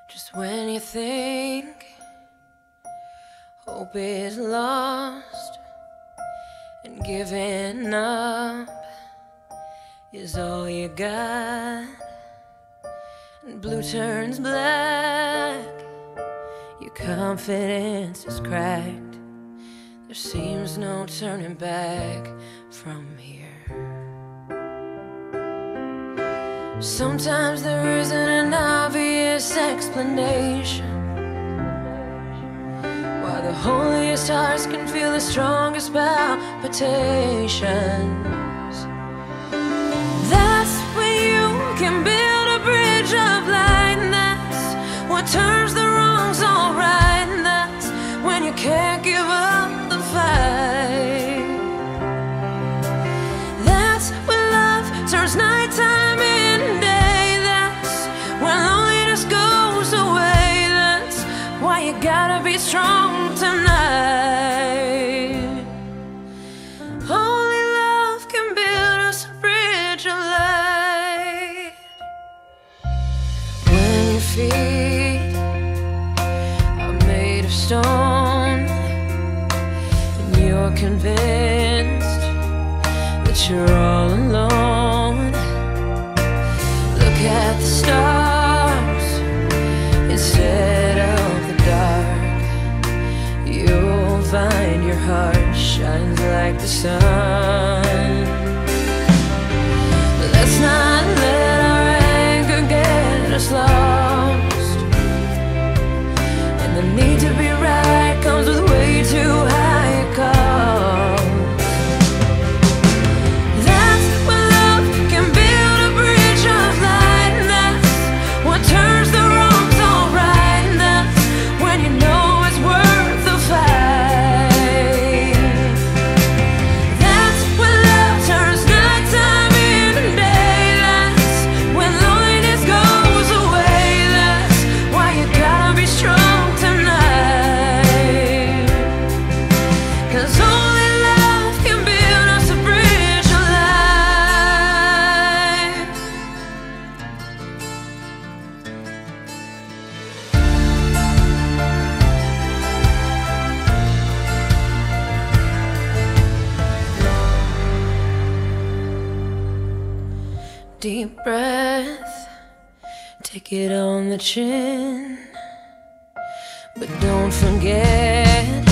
Just when you think hope is lost and giving up is all you got, and blue turns black, your confidence is cracked. There seems no turning back from here. Sometimes there isn't an obvious explanation why the holiest hearts can feel the strongest palpitations. That's when you can build a bridge of light, and that's what turns the wrongs all right, and that's when you can't give up the fight. That's when love turns nighttime into day. That's when loneliness goes away. That's why you gotta be strong tonight. Only love can build us a bridge of light. When your feet are made of stone and you're convinced that you're all alone, look at the stars instead of the dark. You'll find your heart shines like the sun. Let's not let our anger get us lost, and the need to be right comes with way too high a cost. That's when love can build a bridge of light, and that's what turns the wrongs all right, and that's when you know it's worth the fight. That's when love turns nighttime into day. That's when loneliness goes away. That's why you gotta be strong tonight, 'cause only love can build us a bridge of light. Deep breath, take it on the chin, but don't forget